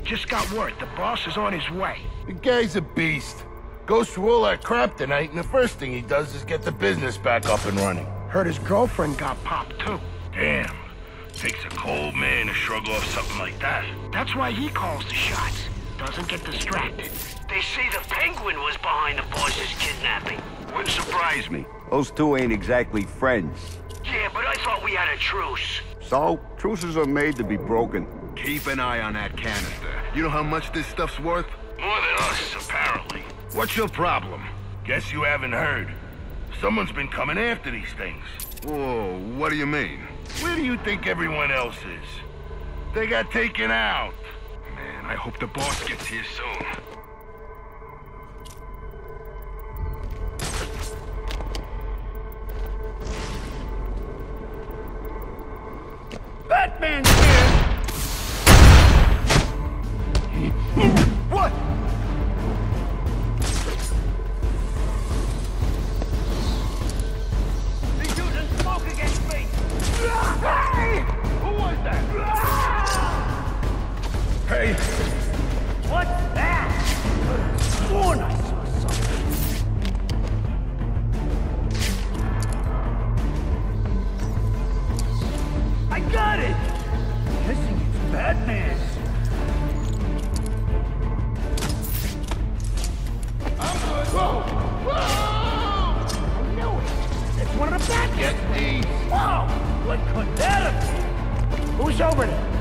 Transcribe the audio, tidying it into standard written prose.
Just got word. The boss is on his way. The guy's a beast. Goes through all that crap tonight, and the first thing he does is get the business back up and running. Heard his girlfriend got popped, too. Damn. Takes a cold man to shrug off something like that. That's why he calls the shots. Doesn't get distracted. They say the Penguin was behind the boss's kidnapping. Wouldn't surprise me. Those two ain't exactly friends. Yeah, but I thought we had a truce. So, truces are made to be broken. Keep an eye on that canister. You know how much this stuff's worth? More than us, apparently. What's your problem? Guess you haven't heard. Someone's been coming after these things. Whoa, what do you mean? Where do you think everyone else is? They got taken out. Man, I hope the boss gets here soon. Batman's here! What? He's using smoke against me! Hey! Who was that? Hey! What's that? Sworn I saw something. I got it! Guessing it's Batman. I'm good. Whoa! Whoa! I knew it! It's one of the Batman! Get these. Whoa! What could that have been? Who's over there?